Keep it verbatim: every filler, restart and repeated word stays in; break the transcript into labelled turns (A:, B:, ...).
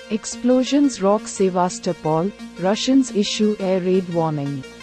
A: Explosions rock Sevastopol, Russians issue air raid warning.